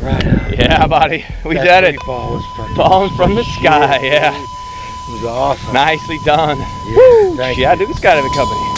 Right on. Yeah, buddy. We That did it. free fall was fucking Falling from the sky, yeah. It was awesome. Nicely done. Yeah, thank you. Yeah, Duke's got it, company.